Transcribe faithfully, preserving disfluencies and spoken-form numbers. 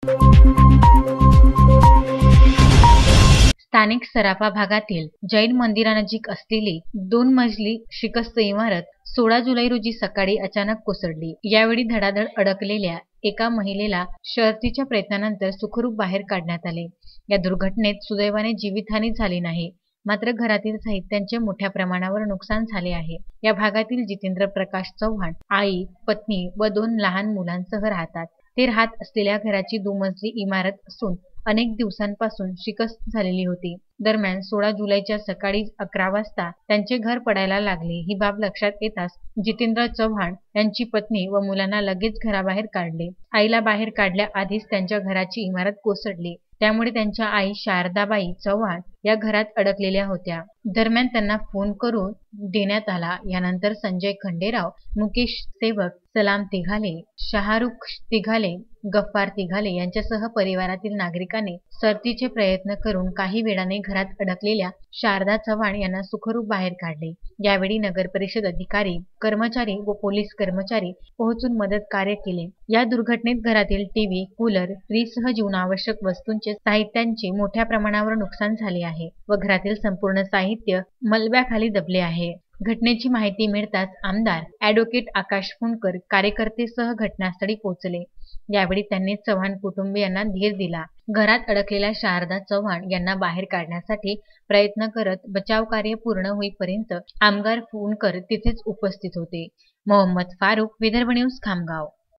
स्थानिक सराफा भागातील जैन मंदिरानजीक असलेली दोन मजली शिकस्त इमारत सोळा जुलै रोजी सकाळी अचानक कोसळली। यावेळी धडाधड अडकलेल्या एका महिलेला शर्थीच्या प्रयत्नानंतर सुखरूप बाहेर काढण्यात आले। या दुर्घटनेत सुदैवाने जीवितहानी झाली नाही, मात्र घरातील साहित्याचे मोठ्या प्रमाणावर नुकसान झाले आहे। या भागातील जितेंद्र प्रकाश चव्हाण आई, पत्नी व दोन लहान मुलांसह राहतात। ते राहत असलेल्या घराची दुमजली इमारत असून अनेक दिवसांपासून शिकस्त झालेली होती। दरम्यान सोळा जुलैच्या सकाळी अकरा वाजता त्यांचे घर पडायला लागले। ही बाब लक्षात येताच जितेंद्र चव्हाण यांची पत्नी व मुलांना लगेच घराबाहेर काढले। आईला बाहेर काढल्या आधीच त्यांच्या घराची इमारत कोसळली, त्यामुळे त्यांच्या आई शारदाबाई चव्हाण या घरात अडकलेल्या होत्या। दरम्यान त्यांना फोन करून देण्यात आला। यानंतर संजय खंडेराव, मुकेश सेवक, सलाम तिघाले, शाहरुख तिघाले, गफ्फार तिघाले यांच्यासह परिवारातील नागरिकांनी सरतीचे प्रयत्न करून काही वेळाने घरात अडकलेल्या शारदा चव्हाण यांना सुखरूप बाहेर काढले। यावेळी नगर परिषद अधिकारी, कर्मचारी व पोलीस कर्मचारी पोहोचून मदत कार्य केले। या दुर्घटनेत घरातील टीव्ही, कूलर, फ्रीजसह जीवनावश्यक वस्तूंचे साहित्याचे मोठ्या प्रमाणावर नुकसान झाले आहे व घरातील संपूर्ण साहित्य मलब्याखाली दबले आहे। घटनेची माहिती मिळताच आमदार ॲडव्होकेट आकाश फुंडकर कार्यकर्तेसह घटनास्थळी पोहोचले। यावेळी त्यांनी चव्हाण कुटुंबियांना धीर दिला। घरात अडकलेल्या शारदा चव्हाण यांना बाहेर काढण्यासाठी प्रयत्न करत बचाव कार्य पूर्ण होईपर्यंत आमदार फुंडकर तिथेच उपस्थित होते। मोहम्मद फारूक, विदर्भ न्यूज, खामगाव।